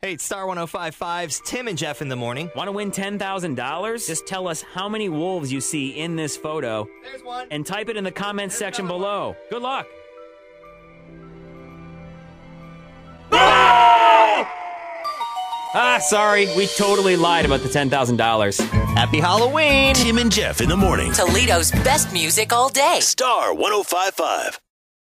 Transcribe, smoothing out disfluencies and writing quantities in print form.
Hey, it's Star 105.5's Tim and Jeff in the morning. Want to win $10,000? Just tell us how many wolves you see in this photo. There's one. And type it in the comments section below. Good luck. Sorry. We totally lied about the $10,000. Happy Halloween. Tim and Jeff in the morning. Toledo's best music all day. Star 105.5.